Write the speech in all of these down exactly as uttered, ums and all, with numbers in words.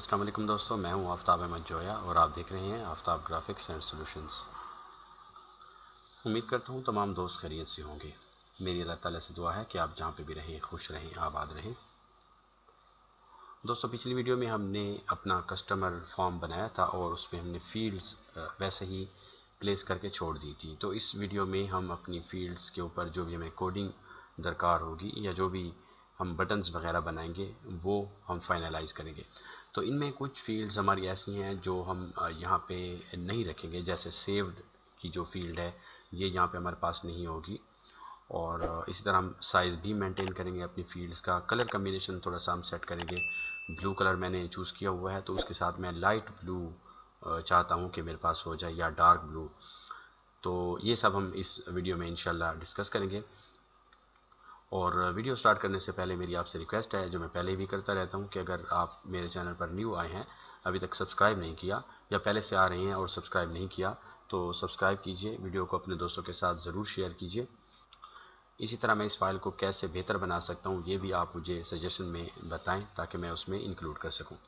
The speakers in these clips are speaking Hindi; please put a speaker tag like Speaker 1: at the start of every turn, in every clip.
Speaker 1: अस्सलाम वालेकुम दोस्तों, मैं हूं आफ्ताब अहमद जोया और आप देख रहे हैं आफ्ताब ग्राफिक्स एंड सॉल्यूशंस। उम्मीद करता हूं तमाम दोस्त खैरियत से होंगे। मेरी अल्लाह ताला से दुआ है कि आप जहां पे भी रहें खुश रहें, आबाद रहें। दोस्तों, पिछली वीडियो में हमने अपना कस्टमर फॉर्म बनाया था और उसमें हमने फील्ड्स वैसे ही प्लेस करके छोड़ दी थी। तो इस वीडियो में हम अपनी फील्ड्स के ऊपर जो भी हमें कोडिंग दरकार होगी या जो भी हम बटन्स वगैरह बनाएंगे वो हम फाइनलाइज करेंगे। तो इनमें कुछ फील्ड्स हमारी ऐसी हैं जो हम यहाँ पे नहीं रखेंगे, जैसे सेव्ड की जो फील्ड है ये यहाँ पे हमारे पास नहीं होगी। और इसी तरह हम साइज़ भी मेंटेन करेंगे अपनी फील्ड्स का। कलर कम्बिनेशन थोड़ा सा हम सेट करेंगे। ब्लू कलर मैंने चूज़ किया हुआ है, तो उसके साथ मैं लाइट ब्लू चाहता हूँ कि मेरे पास हो जाए या डार्क ब्लू। तो ये सब हम इस वीडियो में इंशाल्लाह डिस्कस करेंगे। और वीडियो स्टार्ट करने से पहले मेरी आपसे रिक्वेस्ट है, जो मैं पहले भी करता रहता हूँ, कि अगर आप मेरे चैनल पर न्यू आए हैं, अभी तक सब्सक्राइब नहीं किया या पहले से आ रहे हैं और सब्सक्राइब नहीं किया, तो सब्सक्राइब कीजिए। वीडियो को अपने दोस्तों के साथ ज़रूर शेयर कीजिए। इसी तरह मैं इस फाइल को कैसे बेहतर बना सकता हूँ ये भी आप मुझे सजेशन में बताएं ताकि मैं उसमें इंक्लूड कर सकूँ।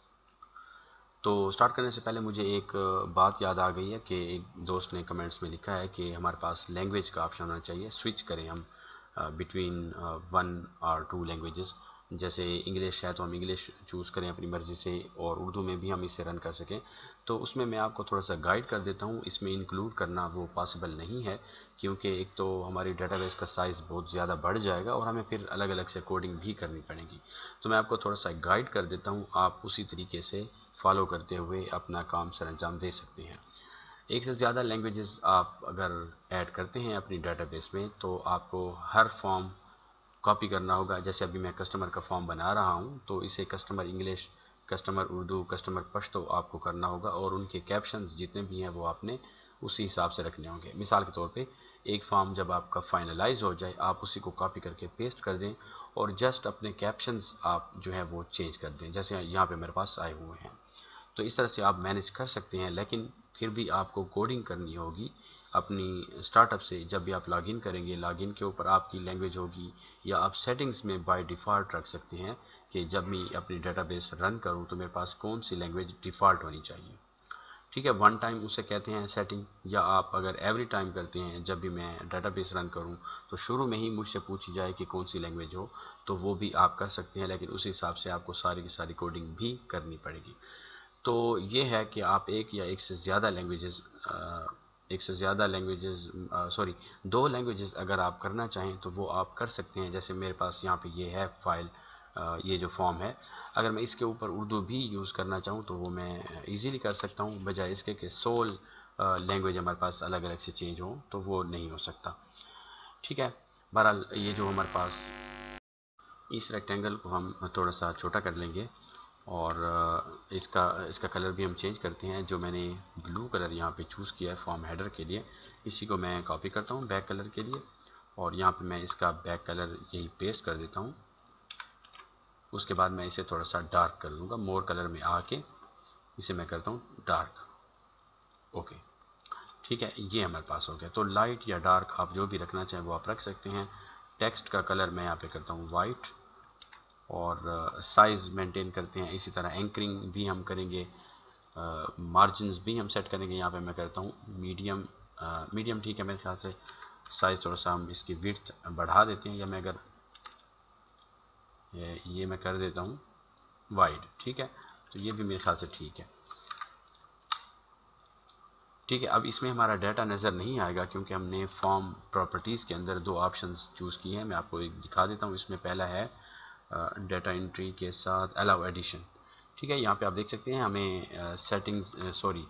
Speaker 1: तो स्टार्ट करने से पहले मुझे एक बात याद आ गई है कि एक दोस्त ने कमेंट्स में लिखा है कि हमारे पास लैंग्वेज का ऑप्शन होना चाहिए, स्विच करें हम बिटवीन वन और टू लैंग्वेजेस। जैसे इंग्लिश है तो हम इंग्लिश चूज़ करें अपनी मर्ज़ी से, और उर्दू में भी हम इसे रन कर सकें। तो उसमें मैं आपको थोड़ा सा गाइड कर देता हूँ। इसमें इंक्लूड करना वो पॉसिबल नहीं है, क्योंकि एक तो हमारी डेटाबेस का साइज़ बहुत ज़्यादा बढ़ जाएगा और हमें फिर अलग अलग से कोडिंग भी करनी पड़ेगी। तो मैं आपको थोड़ा सा गाइड कर देता हूँ, आप उसी तरीके से फॉलो करते हुए अपना काम सर अंजाम दे सकते हैं। एक से ज़्यादा लैंग्वेजेस आप अगर ऐड करते हैं अपनी डेटाबेस में, तो आपको हर फॉर्म कॉपी करना होगा। जैसे अभी मैं कस्टमर का फॉर्म बना रहा हूँ, तो इसे customer English, customer Urdu, customer Pashto आपको करना होगा, और उनके कैप्शंस जितने भी हैं वो आपने उसी हिसाब से रखने होंगे। मिसाल के तौर पे एक फॉर्म जब आपका फाइनलाइज हो जाए, आप उसी को कॉपी करके पेस्ट कर दें और जस्ट अपने कैप्शंस आप जो है वो चेंज कर दें, जैसे यहाँ पे मेरे पास आए हुए हैं। तो इस तरह से आप मैनेज कर सकते हैं, लेकिन फिर भी आपको कोडिंग करनी होगी अपनी स्टार्टअप से। जब भी आप लॉगिन करेंगे, लॉगिन के ऊपर आपकी लैंग्वेज होगी, या आप सेटिंग्स में बाय डिफ़ॉल्ट रख सकते हैं कि जब मैं अपनी डेटाबेस रन करूं तो मेरे पास कौन सी लैंग्वेज डिफ़ॉल्ट होनी चाहिए। ठीक है, वन टाइम उसे कहते हैं सेटिंग। या आप अगर एवरी टाइम करते हैं, जब भी मैं डेटाबेस रन करूं तो शुरू में ही मुझसे पूछी जाए कि कौन सी लैंग्वेज हो, तो वो भी आप कर सकते हैं, लेकिन उस हिसाब से आपको सारी की सारी कोडिंग भी करनी पड़ेगी। तो ये है कि आप एक या एक से ज़्यादा लैंग्वेजेस एक से ज़्यादा लैंग्वेजेस सॉरी दो लैंग्वेजेस अगर आप करना चाहें तो वो आप कर सकते हैं। जैसे मेरे पास यहाँ पे ये है फाइल, ये जो फॉर्म है, अगर मैं इसके ऊपर उर्दू भी यूज़ करना चाहूँ तो वो मैं इजीली कर सकता हूँ, बजाय इसके कि सोल लैंग्वेज हमारे पास अलग अलग से चेंज हो, तो वो नहीं हो सकता। ठीक है, बहरहाल ये जो हमारे पास इस रेक्टेंगल को हम थोड़ा सा छोटा कर लेंगे, और इसका इसका कलर भी हम चेंज करते हैं। जो मैंने ब्लू कलर यहाँ पे चूज़ किया है फॉर्म हेडर के लिए, इसी को मैं कॉपी करता हूँ बैक कलर के लिए, और यहाँ पे मैं इसका बैक कलर यही पेस्ट कर देता हूँ। उसके बाद मैं इसे थोड़ा सा डार्क कर दूँगा, मोर कलर में आके इसे मैं करता हूँ डार्क। ओके, ठीक है, ये हमारे पास हो गया। तो लाइट या डार्क आप जो भी रखना चाहें वो आप रख सकते हैं। टेक्स्ट का कलर मैं यहाँ पे करता हूँ वाइट, और साइज़ मेंटेन करते हैं। इसी तरह एंकरिंग भी हम करेंगे, मार्जिन्स भी हम सेट करेंगे। यहाँ पे मैं करता हूँ मीडियम, मीडियम ठीक है मेरे ख्याल से। साइज़ थोड़ा सा हम इसकी विड्थ बढ़ा देते हैं, या मैं अगर ये, ये मैं कर देता हूँ वाइड। ठीक है, तो ये भी मेरे ख्याल से ठीक है। ठीक है, अब इसमें हमारा डाटा नज़र नहीं आएगा क्योंकि हमने फॉर्म प्रॉपर्टीज़ के अंदर दो ऑप्शंस चूज़ किए हैं। मैं आपको एक दिखा देता हूँ। इसमें पहला है डाटा एंट्री के साथ अलाउ एडिशन। ठीक है, यहाँ पे आप देख सकते हैं हमें सेटिंग्स सॉरी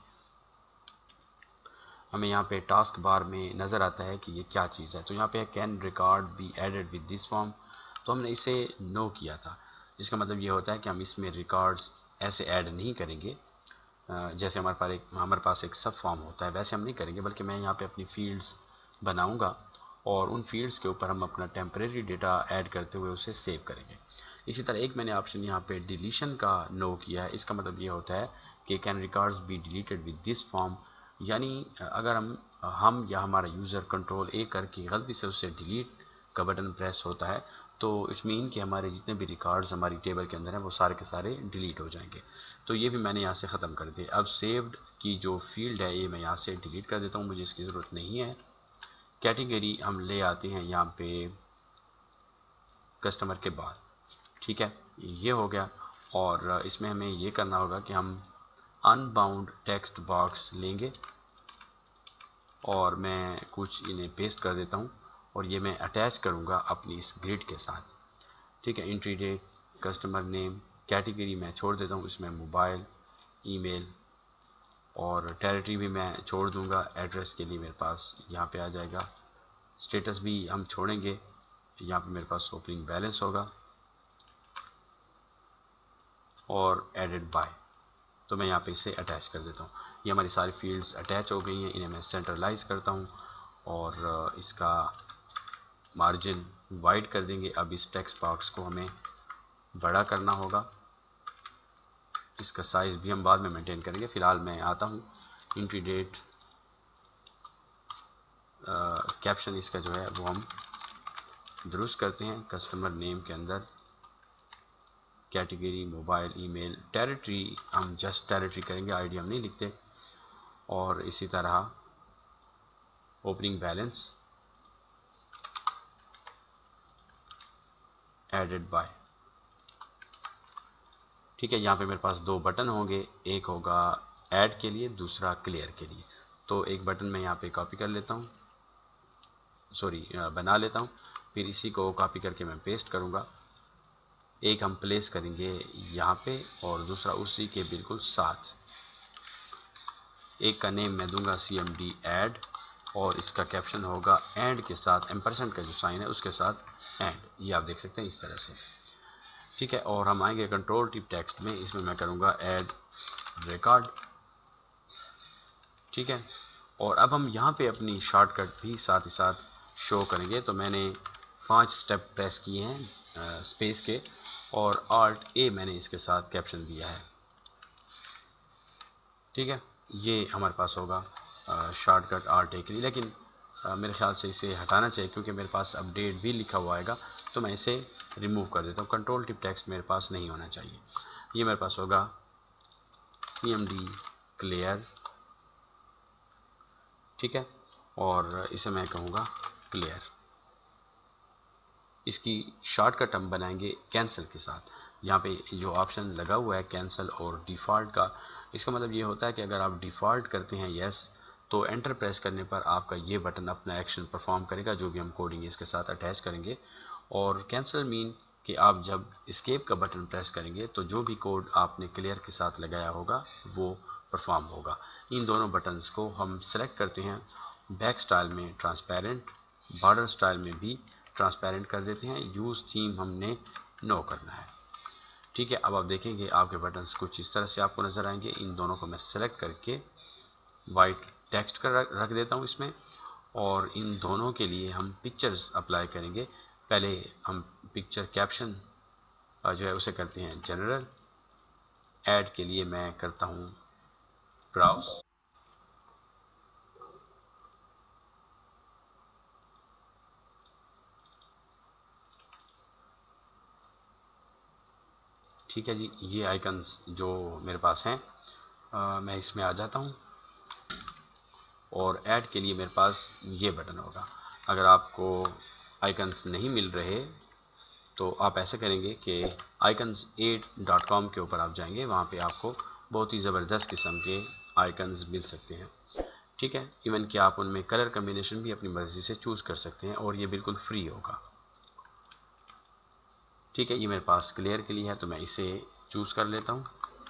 Speaker 1: हमें यहाँ पे टास्क बार में नज़र आता है कि ये क्या चीज़ है। तो यहाँ पे can record be added with this form, तो हमने इसे नो किया था। इसका मतलब ये होता है कि हम इसमें रिकॉर्ड्स ऐसे ऐड नहीं करेंगे जैसे हमारे पास एक हमारे पास एक सब फॉर्म होता है, वैसे हम नहीं करेंगे, बल्कि मैं यहाँ पे अपनी फील्ड्स बनाऊँगा और उन फील्ड्स के ऊपर हम अपना टेम्परेरी डेटा ऐड करते हुए उसे सेव करेंगे। इसी तरह एक मैंने ऑप्शन यहाँ पे डिलीशन का नो किया है। इसका मतलब ये होता है कि can records be deleted with this form, यानी अगर हम हम या हमारा यूज़र कंट्रोल ए करके गलती से उससे डिलीट का बटन प्रेस होता है तो इट्स मीन कि हमारे जितने भी रिकॉर्ड्स हमारी टेबल के अंदर हैं वो सारे के सारे डिलीट हो जाएंगे। तो ये भी मैंने यहाँ से ख़त्म कर दिया। अब सेव्ड की जो फील्ड है ये मैं यहाँ से डिलीट कर देता हूँ, मुझे इसकी ज़रूरत नहीं है। कैटेगरी हम ले आते हैं यहाँ पे कस्टमर के बाद, ठीक है, ये हो गया। और इसमें हमें ये करना होगा कि हम अनबाउंड टेक्स्ट बॉक्स लेंगे और मैं कुछ इन्हें पेस्ट कर देता हूँ और ये मैं अटैच करूँगा अपनी इस ग्रिड के साथ, ठीक है। Entry date, customer name, category मैं छोड़ देता हूँ, इसमें मोबाइल, ईमेल, और टेरिटरी भी मैं छोड़ दूँगा। एड्रेस के लिए मेरे पास यहाँ पे आ जाएगा। स्टेटस भी हम छोड़ेंगे, यहाँ पे मेरे पास ओपनिंग बैलेंस होगा और एडेड बाय, तो मैं यहाँ पे इसे अटैच कर देता हूँ। ये हमारी सारी फील्ड्स अटैच हो गई हैं। इन्हें मैं सेंट्रलाइज करता हूँ और इसका मार्जिन वाइड कर देंगे। अब इस टेक्स्ट बॉक्स को हमें बड़ा करना होगा, इसका साइज़ भी हम बाद में मेंटेन करेंगे। फ़िलहाल मैं आता हूँ एंट्री डेट, कैप्शन इसका जो है वो हम दुरुस्त करते हैं। कस्टमर नेम के अंदर कैटेगरी, मोबाइल, ईमेल, टेरिटरी हम जस्ट टेरिटरी करेंगे, आईडी हम नहीं लिखते। और इसी तरह ओपनिंग बैलेंस, एडेड बाय, ठीक है। यहाँ पे मेरे पास दो बटन होंगे, एक होगा ऐड के लिए, दूसरा क्लियर के लिए। तो एक बटन मैं यहाँ पे कॉपी कर लेता हूँ, सॉरी बना लेता हूँ, फिर इसी को कॉपी करके मैं पेस्ट करूँगा। एक हम प्लेस करेंगे यहाँ पे और दूसरा उसी के बिल्कुल साथ। एक का नेम मैं दूंगा सी एम डी एड और इसका कैप्शन होगा एंड के साथ, एम्परसेंट का जो साइन है उसके साथ एंड, ये आप देख सकते हैं इस तरह से, ठीक है। और हम आएंगे कंट्रोल टिप टेक्स्ट में, इसमें मैं करूँगा ऐड रिकॉर्ड, ठीक है। और अब हम यहाँ पे अपनी शॉर्टकट भी साथ ही साथ शो करेंगे। तो मैंने पांच स्टेप प्रेस किए हैं स्पेस के और आल्ट ए मैंने इसके साथ कैप्शन दिया है, ठीक है। ये हमारे पास होगा शॉर्टकट आल्ट ए के लिए, लेकिन आ, मेरे ख्याल से इसे हटाना चाहिए क्योंकि मेरे पास अपडेट भी लिखा हुआ आएगा, तो मैं इसे रिमूव कर देता हूँ। कंट्रोल टिप टेक्स्ट मेरे पास नहीं होना चाहिए। ये मेरे पास होगा सी एम डी क्लियर, ठीक है, और इसे मैं कहूँगा क्लियर। इसकी शॉर्टकट हम बनाएंगे कैंसिल के साथ। यहाँ पे जो ऑप्शन लगा हुआ है कैंसिल और डिफ़ॉल्ट का, इसका मतलब ये होता है कि अगर आप डिफ़ॉल्ट करते हैं यस, तो एंटर प्रेस करने पर आपका ये बटन अपना एक्शन परफॉर्म करेगा, जो भी हम कोडिंग इसके साथ अटैच करेंगे। और कैंसिल मीन कि आप जब एस्केप का बटन प्रेस करेंगे तो जो भी कोड आपने क्लियर के साथ लगाया होगा वो परफॉर्म होगा। इन दोनों बटन्स को हम सेलेक्ट करते हैं, बैक स्टाइल में ट्रांसपेरेंट, बॉर्डर स्टाइल में भी ट्रांसपेरेंट कर देते हैं। यूज़ थीम हमने नो करना है, ठीक है। अब आप देखेंगे आपके बटन्स कुछ इस तरह से आपको नज़र आएंगे। इन दोनों को मैं सेलेक्ट करके वाइट टेक्स्ट कर रख देता हूँ इसमें, और इन दोनों के लिए हम पिक्चर्स अप्लाई करेंगे। पहले हम पिक्चर कैप्शन जो है उसे करते हैं जनरल, ऐड के लिए मैं करता हूँ ब्राउज, ठीक है जी। ये आइकन्स जो मेरे पास हैं आ, मैं इसमें आ जाता हूँ और ऐड के लिए मेरे पास ये बटन होगा। अगर आपको आइकन्स नहीं मिल रहे तो आप ऐसे करेंगे कि आइकन्स एट डॉट कॉम के ऊपर आप जाएंगे, वहाँ पे आपको बहुत ही ज़बरदस्त किस्म के आइकन्स मिल सकते हैं, ठीक है। इवन कि आप उनमें कलर कम्बिनेशन भी अपनी मर्ज़ी से चूज़ कर सकते हैं और ये बिल्कुल फ्री होगा, ठीक है। ये मेरे पास क्लियर के लिए है तो मैं इसे चूज़ कर लेता हूँ,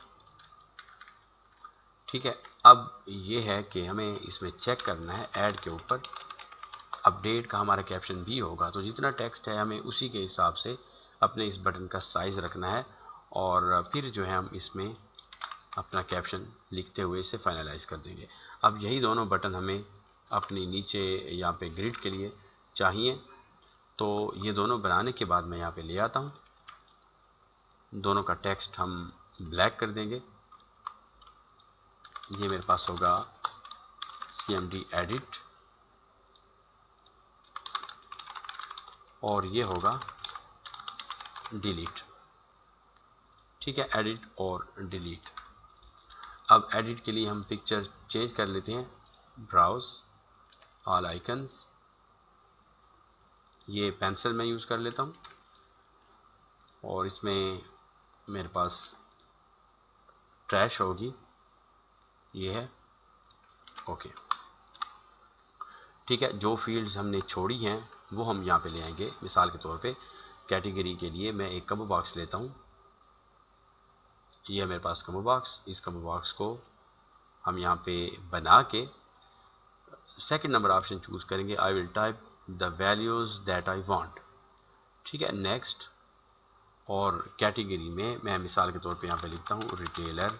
Speaker 1: ठीक है। अब ये है कि हमें इसमें चेक करना है ऐड के ऊपर अपडेट का हमारा कैप्शन भी होगा, तो जितना टेक्स्ट है हमें उसी के हिसाब से अपने इस बटन का साइज़ रखना है और फिर जो है हम इसमें अपना कैप्शन लिखते हुए इसे फाइनलाइज कर देंगे। अब यही दोनों बटन हमें अपनी नीचे यहाँ पे ग्रिड के लिए चाहिए, तो ये दोनों बनाने के बाद मैं यहाँ पे ले आता हूँ। दोनों का टेक्स्ट हम ब्लैक कर देंगे। ये मेरे पास होगा सी एम डी एडिट और ये होगा डिलीट। ठीक है, एडिट और डिलीट। अब एडिट के लिए हम पिक्चर चेंज कर लेते हैं, ब्राउज ऑल आइकन्स, ये पेंसिल में यूज़ कर लेता हूँ और इसमें मेरे पास ट्रैश होगी, ये है। ओके, ठीक है, जो फील्ड्स हमने छोड़ी हैं वो हम यहाँ पे ले आएंगे। मिसाल के तौर पे कैटेगरी के लिए मैं एक कम्बो बॉक्स लेता हूँ, ये है मेरे पास कम्बो बॉक्स। इस कम्बो बॉक्स को हम यहाँ पे बना के सेकंड नंबर ऑप्शन चूज करेंगे, I will type the values that I want. ठीक है, नेक्स्ट। और कैटेगरी में मैं मिसाल के तौर पे यहाँ पे लिखता हूँ रिटेलर,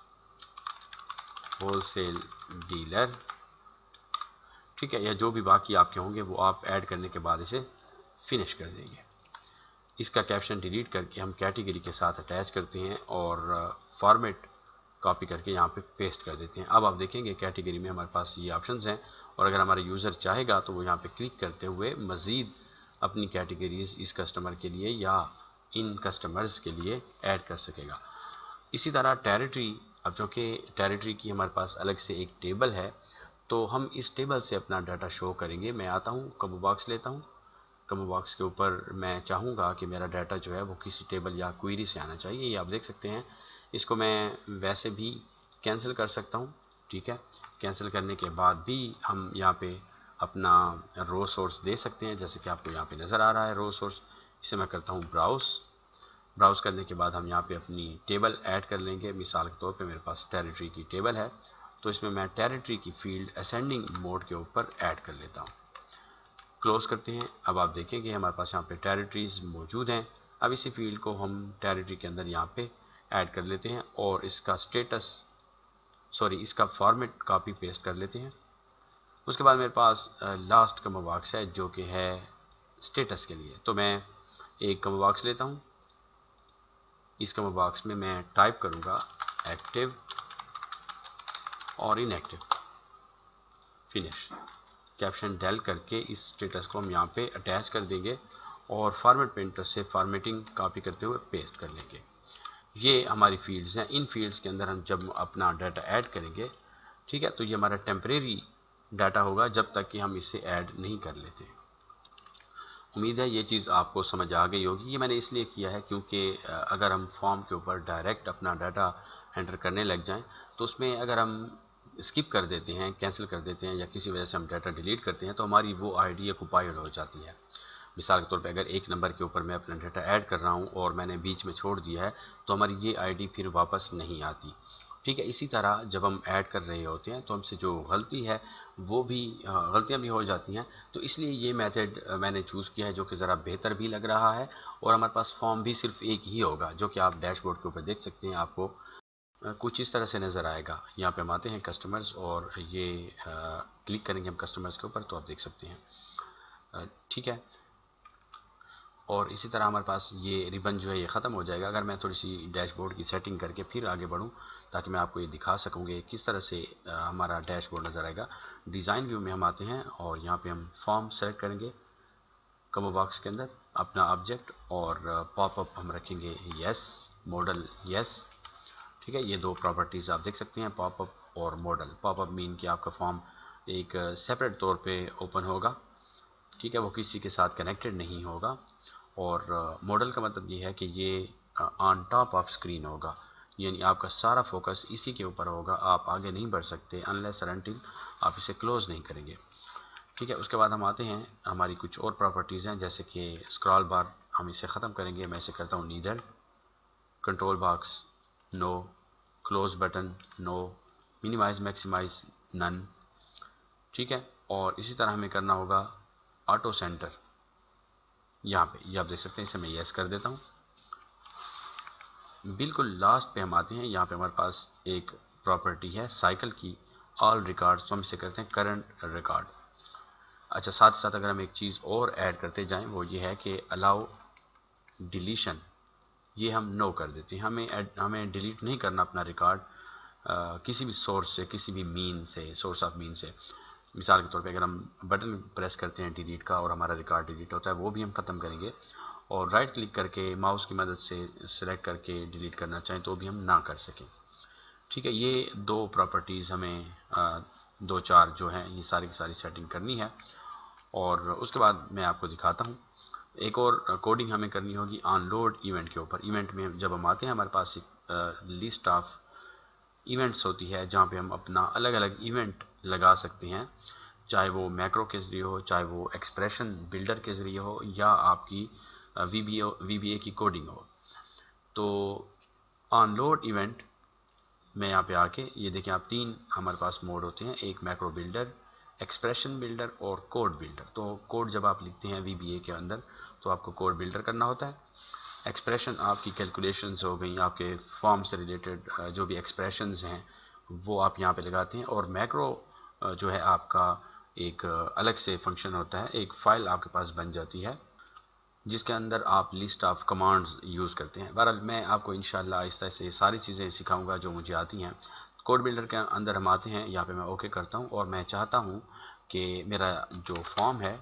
Speaker 1: होलसेल डीलर। ठीक है, या जो भी बाकी आपके होंगे वो आप ऐड करने के बाद इसे फिनिश कर देंगे। इसका कैप्शन डिलीट करके हम कैटेगरी के साथ अटैच करते हैं और फॉर्मेट कॉपी करके यहाँ पे पेस्ट कर देते हैं। अब आप देखेंगे कैटेगरी में हमारे पास ये ऑप्शंस हैं और अगर हमारा यूज़र चाहेगा तो वो यहाँ पे क्लिक करते हुए मज़ीद अपनी कैटेगरीज इस कस्टमर के लिए या इन कस्टमर्स के लिए ऐड कर सकेगा। इसी तरह टेरिटरी, अब जो कि टेरिटरी की हमारे पास अलग से एक टेबल है, तो हम इस टेबल से अपना डाटा शो करेंगे। मैं आता हूँ, कम्बो बॉक्स लेता हूँ, कम्बो बॉक्स के ऊपर मैं चाहूँगा कि मेरा डाटा जो है वो किसी टेबल या क्वेरी से आना चाहिए। ये आप देख सकते हैं, इसको मैं वैसे भी कैंसिल कर सकता हूँ। ठीक है, कैंसिल करने के बाद भी हम यहाँ पे अपना रो सोर्स दे सकते हैं, जैसे कि आपको यहाँ पे नज़र आ रहा है रो सोर्स। इसे मैं करता हूँ ब्राउज। ब्राउज करने के बाद हम यहाँ पे अपनी टेबल ऐड कर लेंगे। मिसाल के तौर पे मेरे पास टेरिटरी की टेबल है, तो इसमें मैं टेरिटरी की फील्ड असेंडिंग मोड के ऊपर ऐड कर लेता हूँ। क्लोज करते हैं। अब आप देखेंगे हमारे पास यहाँ पे टेरिटरीज मौजूद हैं। अब इसी फील्ड को हम टेरिटरी के अंदर यहाँ पे ऐड कर लेते हैं और इसका स्टेटस सॉरी इसका फॉर्मेट कॉपी पेस्ट कर लेते हैं। उसके बाद मेरे पास लास्ट कम्बो बॉक्स है जो कि है स्टेटस के लिए, तो मैं एक कम्बो बॉक्स लेता हूँ। इस कम्बो बॉक्स में मैं टाइप करूँगा एक्टिव और इनएक्टिव, फिनिश। कैप्शन डेल करके इस स्टेटस को हम यहाँ पे अटैच कर देंगे और फॉर्मेट पेंटर से फॉर्मेटिंग कॉपी करते हुए पेस्ट कर लेंगे। ये हमारी फील्ड्स हैं। इन फील्ड्स के अंदर हम जब अपना डाटा ऐड करेंगे, ठीक है, तो ये हमारा टेम्परेरी डाटा होगा जब तक कि हम इसे ऐड नहीं कर लेते। उम्मीद है ये चीज़ आपको समझ आ गई होगी। ये मैंने इसलिए किया है क्योंकि अगर हम फॉर्म के ऊपर डायरेक्ट अपना डाटा एंटर करने लग जाएं तो उसमें अगर हम स्किप कर देते हैं, कैंसिल कर देते हैं या किसी वजह से हम डाटा डिलीट करते हैं तो हमारी वो आईडी ऑक्युपाइड हो जाती है। मिसाल के तौर पे अगर एक नंबर के ऊपर मैं अपना डाटा ऐड कर रहा हूँ और मैंने बीच में छोड़ दिया है तो हमारी ये आईडी फिर वापस नहीं आती। ठीक है, इसी तरह जब हम ऐड कर रहे होते हैं तो हमसे जो गलती है वो भी गलतियाँ भी हो जाती हैं। तो इसलिए ये मेथड मैंने चूज़ किया है जो कि ज़रा बेहतर भी लग रहा है और हमारे पास फॉर्म भी सिर्फ एक ही होगा जो कि आप डैशबोर्ड के ऊपर देख सकते हैं। आपको कुछ इस तरह से नज़र आएगा। यहाँ पे हम आते हैं कस्टमर्स और ये आ, क्लिक करेंगे हम कस्टमर्स के ऊपर तो आप देख सकते हैं। ठीक है, और इसी तरह हमारे पास ये रिबन जो है ये ख़त्म हो जाएगा। अगर मैं थोड़ी सी डैशबोर्ड की सेटिंग करके फिर आगे बढ़ूँ ताकि मैं आपको ये दिखा सकूँगी किस तरह से हमारा डैशबोर्ड नज़र आएगा। डिज़ाइन व्यू में हम आते हैं और यहाँ पे हम फॉर्म सेलेक्ट करेंगे कम्बो बॉक्स के अंदर अपना ऑब्जेक्ट और पॉपअप हम रखेंगे यस, मॉडल यस। ठीक है, ये दो प्रॉपर्टीज़ आप देख सकते हैं, पॉपअप और मॉडल। पॉपअप मीन कि आपका फॉर्म एक सेपरेट तौर पे ओपन होगा, ठीक है, वो किसी के साथ कनेक्टेड नहीं होगा। और मॉडल का मतलब ये है कि ये ऑन टॉप ऑफ स्क्रीन होगा, यानी आपका सारा फोकस इसी के ऊपर होगा, आप आगे नहीं बढ़ सकते अनलेस और अनटिल आप इसे क्लोज नहीं करेंगे। ठीक है, उसके बाद हम आते हैं हमारी कुछ और प्रॉपर्टीज़ हैं जैसे कि स्क्रॉल बार हम इसे ख़त्म करेंगे। मैं इसे करता हूँ neither, control box no, close button no, minimize maximize none. ठीक है, और इसी तरह हमें करना होगा ऑटो सेंटर, यहाँ पे ये आप देख सकते हैं, इसे मैं यस कर देता हूँ। बिल्कुल लास्ट पे हम आते हैं, यहाँ पे हमारे पास एक प्रॉपर्टी है साइकिल की ऑल रिकॉर्ड, तो हम इसे करते हैं करंट रिकॉर्ड। अच्छा, साथ ही साथ अगर हम एक चीज़ और ऐड करते जाएं वो ये है कि अलाउ डिलीशन, ये हम नो कर देते हैं। हमें हमें डिलीट नहीं करना अपना रिकॉर्ड किसी भी सोर्स से, किसी भी मीन से, सोर्स ऑफ मीन से। मिसाल के तौर पे अगर हम बटन प्रेस करते हैं डिलीट का और हमारा रिकॉर्ड डिलीट होता है, वो भी हम ख़त्म करेंगे। और राइट क्लिक करके माउस की मदद से सेलेक्ट करके डिलीट करना चाहें तो भी हम ना कर सकें। ठीक है, ये दो प्रॉपर्टीज़ हमें आ, दो चार जो हैं ये सारी की सारी सेटिंग करनी है। और उसके बाद मैं आपको दिखाता हूँ एक और कोडिंग हमें करनी होगी ऑनलोड इवेंट के ऊपर। इवेंट में जब हम आते हैं हमारे पास एक लिस्ट ऑफ इवेंट्स होती है जहाँ पे हम अपना अलग अलग इवेंट लगा सकते हैं, चाहे वो मैक्रो के ज़रिए हो, चाहे वो एक्सप्रेशन बिल्डर के ज़रिए हो, या आपकी V B O V B A की कोडिंग हो। तो ऑनलोड इवेंट में यहाँ पे आके ये देखें आप, तीन हमारे पास मोड होते हैं, एक मैक्रो बिल्डर, एक्सप्रेशन बिल्डर और कोड बिल्डर। तो कोड जब आप लिखते हैं वी बी ए के अंदर तो आपको कोड बिल्डर करना होता है। एक्सप्रेशन आपकी कैलकुलेशंस हो गई, आपके फॉर्म से रिलेटेड जो भी एक्सप्रेशंस हैं वो आप यहाँ पे लगाते हैं। और मैक्रो जो है आपका एक अलग से फंक्शन होता है, एक फ़ाइल आपके पास बन जाती है जिसके अंदर आप लिस्ट ऑफ कमांड्स यूज़ करते हैं। बहरहाल मैं आपको इंशाल्लाह आहिस्ता से सारी चीज़ें सिखाऊंगा जो मुझे आती हैं। कोड बिल्डर के अंदर हम आते हैं, यहाँ पे मैं ओके करता हूँ और मैं चाहता हूँ कि मेरा जो फॉर्म है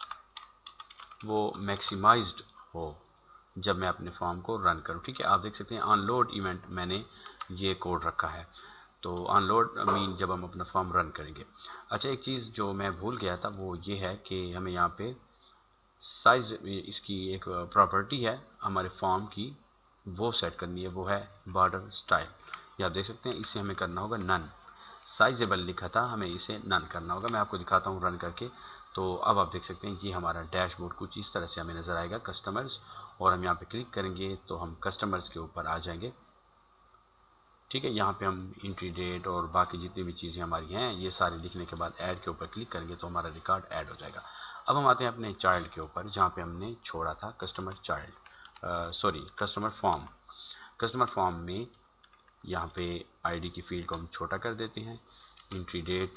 Speaker 1: वो मैक्सिमाइज्ड हो जब मैं अपने फॉर्म को रन करूँ। ठीक है, आप देख सकते हैं ऑनलोड इवेंट मैंने ये कोड रखा है। तो ऑनलोड मीन जब हम अपना फॉर्म रन करेंगे। अच्छा, एक चीज़ जो मैं भूल गया था वो ये है कि हमें यहाँ पे साइज, इसकी एक प्रॉपर्टी है हमारे फॉर्म की, वो सेट करनी है, वो है बॉर्डर स्टाइल। ये आप देख सकते हैं, इसे हमें करना होगा नन। साइजेबल लिखा था, हमें इसे नन करना होगा। मैं आपको दिखाता हूँ रन करके। तो अब आप देख सकते हैं ये हमारा डैशबोर्ड कुछ इस तरह से हमें नज़र आएगा, कस्टमर्स। और हम यहाँ पे क्लिक करेंगे तो हम कस्टमर्स के ऊपर आ जाएंगे। ठीक है, यहाँ पे हम एंट्री डेट और बाकी जितनी भी चीज़ें हमारी हैं ये सारी लिखने के बाद ऐड के ऊपर क्लिक करेंगे तो हमारा रिकॉर्ड ऐड हो जाएगा। अब हम आते हैं अपने चाइल्ड के ऊपर जहाँ पे हमने छोड़ा था customer child, sorry customer form. Customer form में यहाँ पे आईडी की फील्ड को हम छोटा कर देते हैं, एंट्री डेट,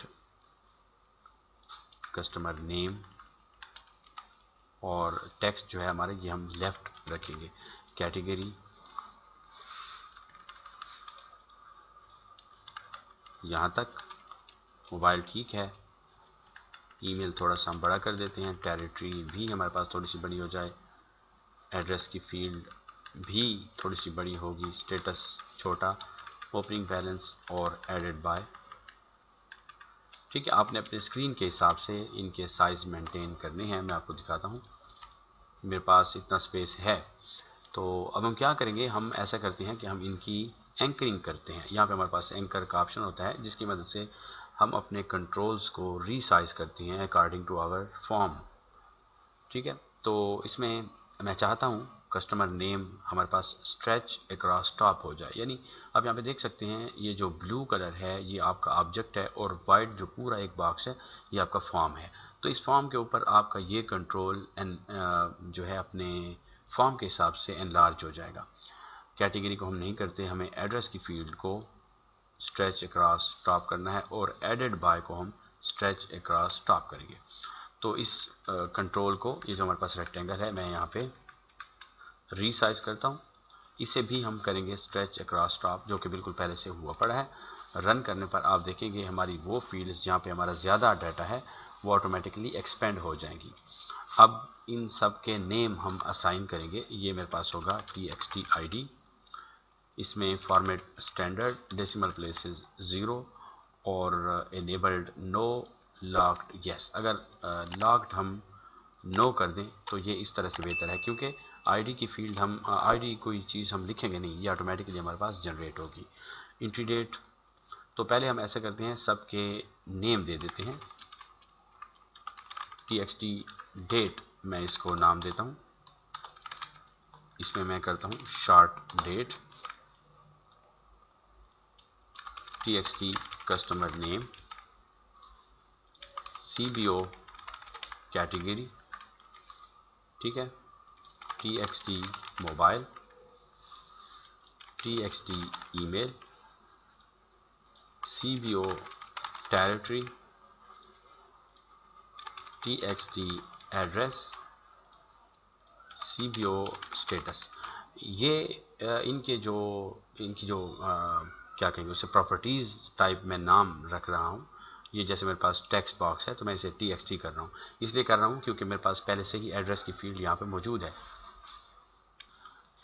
Speaker 1: कस्टमर नेम और टेक्स्ट जो है हमारे ये हम लेफ्ट रखेंगे। कैटेगरी यहाँ तक, मोबाइल ठीक है, ईमेल थोड़ा सा हम बड़ा कर देते हैं, टेरिटरी भी हमारे पास थोड़ी सी बड़ी हो जाए, एड्रेस की फील्ड भी थोड़ी सी बड़ी होगी, स्टेटस छोटा, ओपनिंग बैलेंस और एडेड बाय। ठीक है, आपने अपने स्क्रीन के हिसाब से इनके साइज़ मेंटेन करने हैं। मैं आपको दिखाता हूँ, मेरे पास इतना स्पेस है। तो अब हम क्या करेंगे, हम ऐसा करते हैं कि हम इनकी एंकरिंग करते हैं। यहाँ पे हमारे पास एंकर का ऑप्शन होता है जिसकी मदद से हम अपने कंट्रोल्स को रीसाइज करते हैं अकॉर्डिंग टू आवर फॉर्म। ठीक है, तो इसमें मैं चाहता हूँ कस्टमर नेम हमारे पास स्ट्रेच अक्रॉस टॉप हो जाए। यानी आप यहाँ पे देख सकते हैं ये जो ब्लू कलर है ये आपका ऑब्जेक्ट है और वाइट जो पूरा एक बॉक्स है ये आपका फॉर्म है। तो इस फॉर्म के ऊपर आपका ये कंट्रोल एन जो है अपने फॉर्म के हिसाब से एनलार्ज हो जाएगा। कैटेगरी को हम नहीं करते, हमें एड्रेस की फील्ड को स्ट्रेच अक्रॉस टॉप करना है और एडेड बाय को हम स्ट्रेच अक्रॉस टॉप करेंगे। तो इस कंट्रोल uh, को, ये जो हमारे पास रेक्टेंगल है, मैं यहाँ पे रीसाइज करता हूँ। इसे भी हम करेंगे स्ट्रेच अक्रॉस टॉप जो कि बिल्कुल पहले से हुआ पड़ा है। रन करने पर आप देखेंगे हमारी वो फील्ड्स जहाँ पे हमारा ज़्यादा डाटा है वो ऑटोमेटिकली एक्सपेंड हो जाएंगी। अब इन सब के नेम हम असाइन करेंगे। ये मेरे पास होगा T X T I D, इसमें format standard, decimal places zero और इनेबल्ड नो लॉक्ड यस। अगर लॉक्ड हम नो कर दें तो ये इस तरह से बेहतर है, क्योंकि आईडी की फील्ड हम आईडी कोई चीज़ हम लिखेंगे नहीं, ये ऑटोमेटिकली हमारे पास जनरेट होगी। एंट्री डेट, तो पहले हम ऐसा करते हैं सबके नेम दे देते हैं। टी एक्स टी डेट मैं इसको नाम देता हूँ, इसमें मैं करता हूँ short date. T X T customer name, C B O category, ठीक है, T X T mobile, T X T email, C B O territory, T X T address, C B O status. ये इनके जो इनकी जो आ, क्या कहेंगे उसे प्रॉपर्टीज़ टाइप में नाम रख रहा हूँ। ये जैसे मेरे पास टेक्स्ट बॉक्स है तो मैं इसे टी एक्स टी कर रहा हूँ, इसलिए कर रहा हूँ क्योंकि मेरे पास पहले से ही एड्रेस की फील्ड यहाँ पे मौजूद है।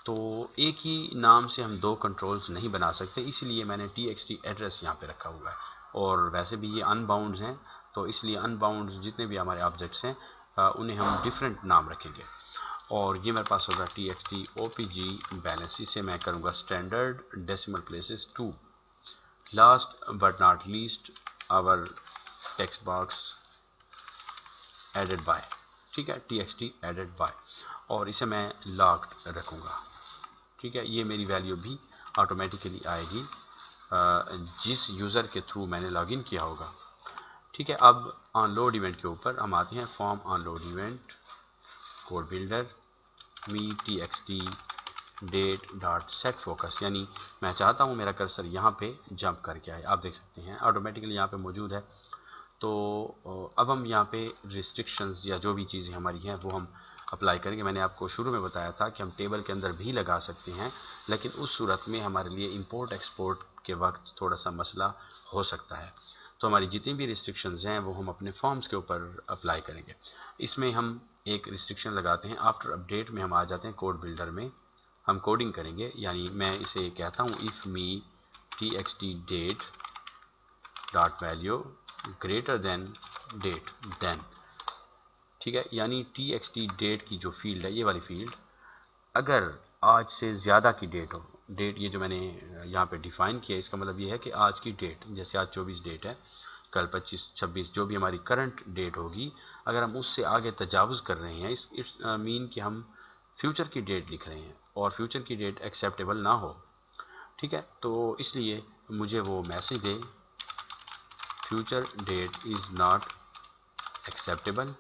Speaker 1: तो एक ही नाम से हम दो कंट्रोल्स नहीं बना सकते, इसलिए मैंने टी एक्स टी एड्रेस यहाँ पे रखा हुआ है। और वैसे भी ये अनबाउंड्स हैं, तो इसलिए अनबाउंड्स जितने भी हमारे ऑब्जेक्ट्स हैं उन्हें हम डिफरेंट नाम रखेंगे। और ये मेरे पास होगा T X T O P G balance, इसे मैं करूँगा standard decimal places two. Last but not least our text box added by, ठीक है, T X T added by, और इसे मैं लॉक्ड रखूँगा। ठीक है, ये मेरी वैल्यू भी ऑटोमेटिकली आएगी जिस यूज़र के थ्रू मैंने लॉगिन किया होगा। ठीक है, अब ऑनलोड इवेंट के ऊपर हम आते हैं। Form on load event code builder me T X T date dot set focus, यानी मैं चाहता हूँ मेरा कर्सर यहाँ पे जंप करके आए। आप देख सकते हैं ऑटोमेटिकली यहाँ पे मौजूद है। तो अब हम यहाँ पे रिस्ट्रिक्शंस या जो भी चीज़ें हमारी हैं वो हम अप्लाई करेंगे। मैंने आपको शुरू में बताया था कि हम टेबल के अंदर भी लगा सकते हैं, लेकिन उस सूरत में हमारे लिए इंपोर्ट एक्सपोर्ट के वक्त थोड़ा सा मसला हो सकता है। तो हमारी जितनी भी रिस्ट्रिक्शंस हैं वो हम अपने फॉर्म्स के ऊपर अप्लाई करेंगे। इसमें हम एक रिस्ट्रिक्शन लगाते हैं, आफ्टर अपडेट में हम आ जाते हैं कोड बिल्डर में, हम कोडिंग करेंगे। यानी मैं इसे कहता हूँ if me T X T date dot value greater than date then, ठीक है, यानी टी एक्स टी डेट की जो फील्ड है, ये वाली फील्ड, अगर आज से ज़्यादा की डेट हो, डेट ये जो मैंने यहाँ पे डिफ़ाइन किया, इसका मतलब ये है कि आज की डेट, जैसे आज चौबीस डेट है, कल पच्चीस छब्बीस जो भी हमारी करंट डेट होगी, अगर हम उससे आगे तजावुज़ कर रहे हैं, इस इट्स मीन कि हम फ्यूचर की डेट लिख रहे हैं और फ्यूचर की डेट एक्सेप्टेबल ना हो। ठीक है, तो इसलिए मुझे वो मैसेज दे future date is not acceptable,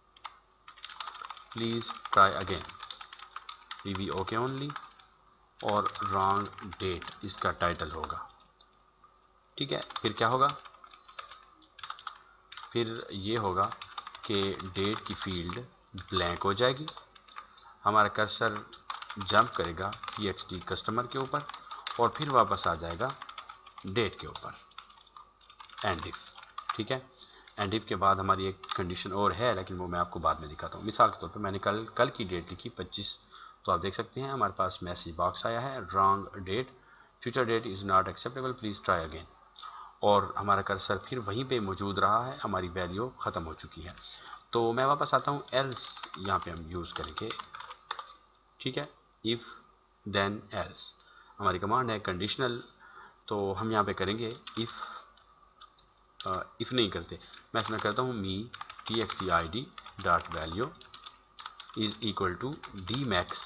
Speaker 1: please try again, V V okay only, और रॉन्ग डेट इसका टाइटल होगा। ठीक है, फिर क्या होगा, फिर ये होगा कि डेट की फील्ड ब्लैंक हो जाएगी, हमारा कर्सर जंप करेगा टी एक्स टी कस्टमर के ऊपर और फिर वापस आ जाएगा डेट के ऊपर, एंड इफ। ठीक है, एंड इफ के बाद हमारी एक कंडीशन और है, लेकिन वो मैं आपको बाद में दिखाता हूँ। मिसाल के तौर पे मैंने कल कल की डेट लिखी पच्चीस, तो आप देख सकते हैं हमारे पास मैसेज बॉक्स आया है wrong date, future date is not acceptable, please try again, और हमारा कर्सर फिर वहीं पे मौजूद रहा है, हमारी वैल्यू ख़त्म हो चुकी है। तो मैं वापस आता हूँ, एल्स यहाँ पे हम यूज़ करेंगे। ठीक है, इफ़ देन एल्स हमारी कमांड है कंडीशनल, तो हम यहाँ पे करेंगे इफ़, इफ़ नहीं करते, मैं इसमें करता हूँ me T X T I D dot value is equal to D max.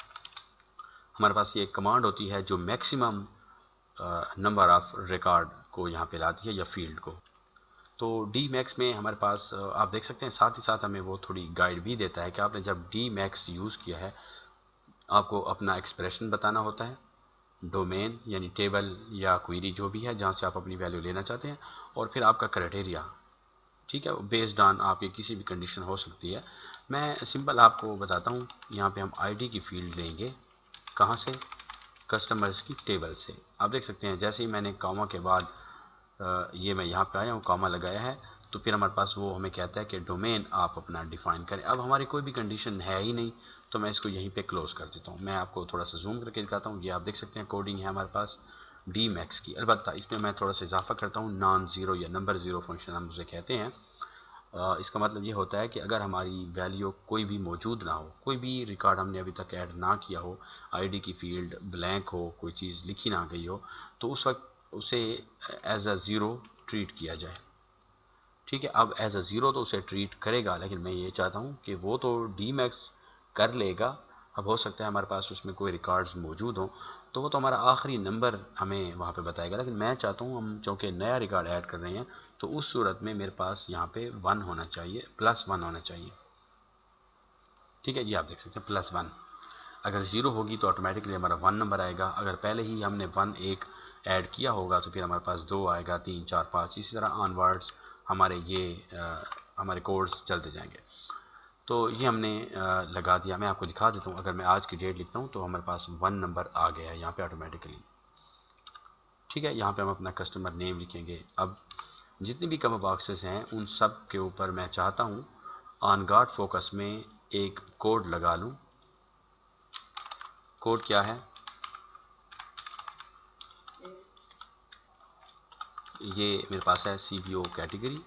Speaker 1: हमारे पास ये एक कमांड होती है जो मैक्सिमम नंबर ऑफ रिकॉर्ड को यहाँ पे लाती है या फील्ड को। तो डी मैक्स में हमारे पास uh, आप देख सकते हैं, साथ ही साथ हमें वो थोड़ी गाइड भी देता है कि आपने जब डी मैक्स यूज़ किया है, आपको अपना एक्सप्रेशन बताना होता है, डोमेन यानी टेबल या क्वेरी जो भी है जहाँ से आप अपनी वैल्यू लेना चाहते हैं, और फिर आपका क्राइटेरिया। ठीक है, बेस्ड ऑन आपकी किसी भी कंडीशन हो सकती है। मैं सिंपल आपको बताता हूँ, यहाँ पे हम आईडी की फील्ड लेंगे, कहाँ से, कस्टमर्स की टेबल से। आप देख सकते हैं जैसे ही मैंने कॉमा के बाद ये मैं यहाँ पे आया हूँ, कॉमा लगाया है, तो फिर हमारे पास वो हमें कहता है कि डोमेन आप अपना डिफ़ाइन करें। अब हमारी कोई भी कंडीशन है ही नहीं, तो मैं इसको यहीं पे क्लोज कर देता हूँ। मैं आपको थोड़ा सा जूम करके दिखाता हूँ, ये आप देख सकते हैं कोडिंग है हमारे पास डी मैक्स की। अलबत्ता इसमें मैं थोड़ा सा इजाफा करता हूँ, नॉन ज़ीरो या नंबर ज़ीरो फंक्शन हम उसे कहते हैं। आ, इसका मतलब ये होता है कि अगर हमारी वैल्यू कोई भी मौजूद ना हो, कोई भी रिकॉर्ड हमने अभी तक ऐड ना किया हो, आईडी की फील्ड ब्लैंक हो, कोई चीज़ लिखी ना गई हो, तो उस वक्त उसे एज अ ज़ीरो ट्रीट किया जाए। ठीक है, अब एज अ ज़ीरो तो उसे ट्रीट करेगा, लेकिन मैं ये चाहता हूँ कि वो तो डी मैक्स कर लेगा। अब हो सकता है हमारे पास उसमें कोई रिकॉर्ड्स मौजूद हो, तो वो तो हमारा आखिरी नंबर हमें वहाँ पे बताएगा, लेकिन मैं चाहता हूँ हम चूँकि नया रिकॉर्ड ऐड कर रहे हैं, तो उस सूरत में मेरे पास यहाँ पे वन होना चाहिए, प्लस वन होना चाहिए। ठीक है, ये आप देख सकते हैं प्लस वन। अगर ज़ीरो होगी तो ऑटोमेटिकली हमारा वन नंबर आएगा, अगर पहले ही हमने वन एक ऐड किया होगा तो फिर हमारे पास दो आएगा, तीन चार पाँच, इसी तरह ऑनवर्ड्स हमारे ये आ, हमारे कोड्स चलते जाएंगे। तो ये हमने आ, लगा दिया। मैं आपको दिखा देता हूँ, अगर मैं आज की डेट लिखता हूँ तो हमारे पास वन नंबर आ गया है यहाँ पे ऑटोमेटिकली। ठीक है, यहाँ पे हम अपना कस्टमर नेम लिखेंगे। अब जितनी भी कम बॉक्सेस हैं उन सब के ऊपर मैं चाहता हूँ ऑन गार्ड फोकस में एक कोड लगा लूँ, कोड क्या है, ये मेरे पास है C B O category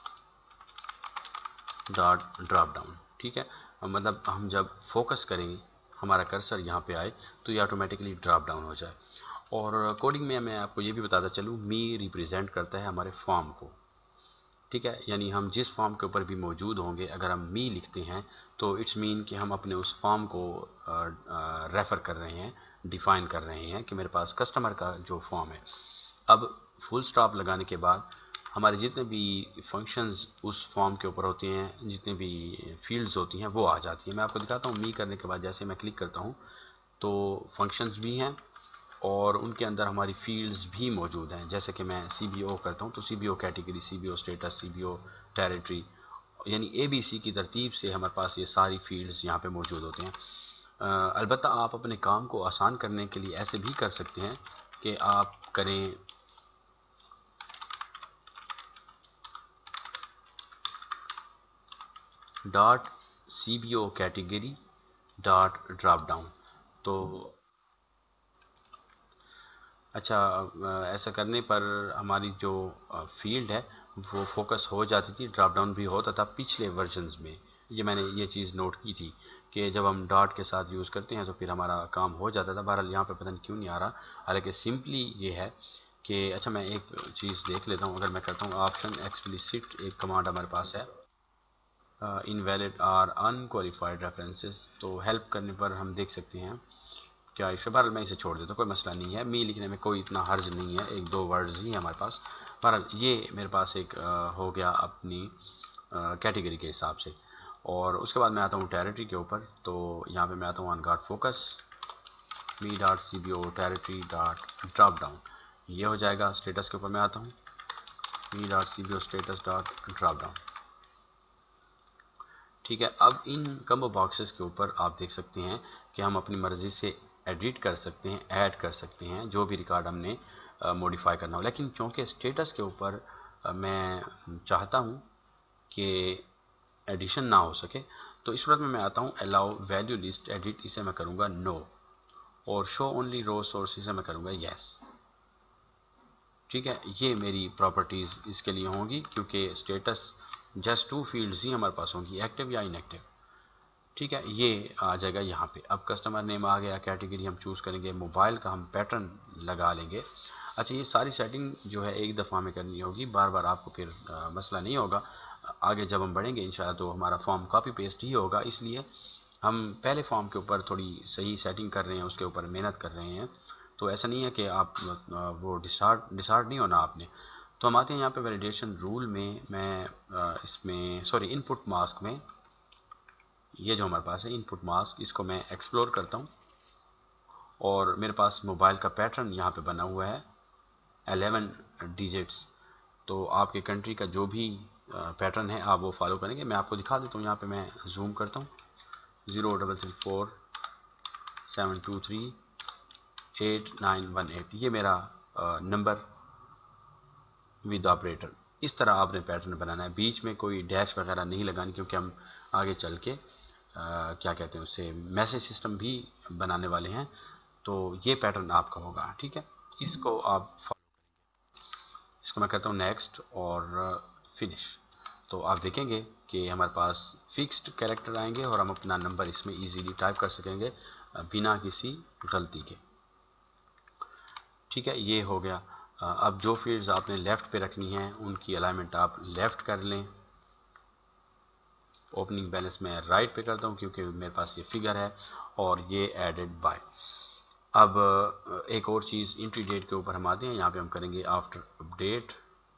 Speaker 1: dot drop down. ठीक है, मतलब हम जब फोकस करेंगे, हमारा कर्सर यहाँ पे आए तो ये ऑटोमेटिकली ड्रॉप डाउन हो जाए। और कोडिंग में मैं आपको ये भी बताता चलूँ, मी रिप्रेजेंट करता है हमारे फॉर्म को। ठीक है, यानी हम जिस फॉर्म के ऊपर भी मौजूद होंगे, अगर हम मी लिखते हैं तो इट्स मीन कि हम अपने उस फॉर्म को रेफ़र कर रहे हैं, डिफ़ाइन कर रहे हैं कि मेरे पास कस्टमर का जो फॉर्म है। अब फुल स्टॉप लगाने के बाद हमारे जितने भी फंक्शंस उस फॉर्म के ऊपर होते हैं, जितने भी फील्ड्स होती हैं वो आ जाती हैं। मैं आपको दिखाता हूँ, मी करने के बाद जैसे मैं क्लिक करता हूँ तो फंक्शंस भी हैं और उनके अंदर हमारी फील्ड्स भी मौजूद हैं। जैसे कि मैं सी बी ओ करता हूँ तो C B O category, C B O status, C B O territory, यानी ए बी सी की तरतीब से हमारे पास ये सारी फील्ड्स यहाँ पे मौजूद होते हैं। अलबत्ता आप अपने काम को आसान करने के लिए ऐसे भी कर सकते हैं कि आप करें dot C B O category dot drop down. तो अच्छा, ऐसा करने पर हमारी जो फील्ड है वो फोकस हो जाती थी, ड्रॉप डाउन भी होता था पिछले वर्जन्स में। ये मैंने ये चीज़ नोट की थी कि जब हम डॉट के साथ यूज़ करते हैं तो फिर हमारा काम हो जाता था। बहरहाल यहाँ पे पता नहीं क्यों नहीं आ रहा, हालांकि सिंपली ये है कि अच्छा मैं एक चीज़ देख लेता हूँ। अगर मैं करता हूँ ऑप्शन एक्सप्लिसिट, एक कमांड हमारे पास है, इनवैलिड आर अनक्वालिफाइड रेफरेंसेस, तो हेल्प करने पर हम देख सकते हैं क्या इशू। बहरहाल मैं इसे छोड़ देता हूँ, कोई मसला नहीं है, मी लिखने में कोई इतना हर्ज नहीं है, एक दो वर्ड्स ही हैं हमारे पास। बहरहाल ये मेरे पास एक आ, हो गया अपनी कैटेगरी के हिसाब से। और उसके बाद मैं आता हूँ टेरिटरी के ऊपर, तो यहाँ पे मैं आता हूँ on got focus me dot C B O territory dot drop down, ये हो जाएगा। स्टेटस के ऊपर मैं आता हूँ me dot C B O status dot drop down. ठीक है, अब इन कम्बो बॉक्सेस के ऊपर आप देख सकते हैं कि हम अपनी मर्ज़ी से एडिट कर सकते हैं, ऐड कर सकते हैं जो भी रिकॉर्ड हमने मॉडिफाई करना हो। लेकिन क्योंकि स्टेटस के ऊपर मैं चाहता हूं कि एडिशन ना हो सके, तो इस वक्त में मैं आता हूं अलाउ वैल्यू लिस्ट एडिट, इसे मैं करूंगा नो, और शो ओनली रो सोर्स इसे मैं करूंगा येस। ठीक है, ये मेरी प्रॉपर्टीज़ इसके लिए होंगी क्योंकि स्टेटस जस्ट टू फील्ड्स ही हमारे पास होंगी, एक्टिव या इनएक्टिव। ठीक है, ये आ जाएगा यहाँ पे। अब कस्टमर नेम आ गया, कैटेगरी हम चूज़ करेंगे, मोबाइल का हम पैटर्न लगा लेंगे। अच्छा, ये सारी सेटिंग जो है एक दफ़ा में करनी होगी, बार बार आपको फिर आ, मसला नहीं होगा। आगे जब हम बढ़ेंगे इंशाल्लाह तो हमारा फॉर्म कॉपी पेस्ट ही होगा, इसलिए हम पहले फॉर्म के ऊपर थोड़ी सही सेटिंग कर रहे हैं, उसके ऊपर मेहनत कर रहे हैं। तो ऐसा नहीं है कि आप वो डिसार्ट डिसार्ट नहीं होना आपने। तो हम आते हैं यहाँ पे वैलिडेशन रूल में, मैं इसमें सॉरी इनपुट मास्क में, ये जो हमारे पास है इनपुट मास्क, इसको मैं एक्सप्लोर करता हूँ और मेरे पास मोबाइल का पैटर्न यहाँ पे बना हुआ है एलेवन डिजिट्स। तो आपके कंट्री का जो भी पैटर्न है आप वो फॉलो करेंगे। मैं आपको दिखा देता हूँ, यहाँ पे मैं जूम करता हूँ, zero double three four seven two three eight nine one eight, ये मेरा नंबर विद ऑपरेटर। इस तरह आपने पैटर्न बनाना है, बीच में कोई डैश वगैरह नहीं लगानी क्योंकि हम आगे चल के आ, क्या कहते हैं उसे मैसेज सिस्टम भी बनाने वाले हैं। तो ये पैटर्न आपका होगा। ठीक है, इसको आप फॉलो करेंगे। इसको मैं करता हूँ नेक्स्ट और फिनिश। तो आप देखेंगे कि हमारे पास फिक्स्ड कैरेक्टर आएंगे और हम अपना नंबर इसमें इजीली टाइप कर सकेंगे बिना किसी गलती के। ठीक है, ये हो गया। अब जो फील्ड्स आपने लेफ़्ट पे रखनी है उनकी अलाइनमेंट आप लेफ़्ट कर लें। ओपनिंग बैलेंस में राइट पे करता हूँ क्योंकि मेरे पास ये फिगर है और ये एडेड बाय। अब एक और चीज़ एंट्री डेट के ऊपर हम आते हैं, यहाँ पे हम करेंगे आफ्टर अपडेट,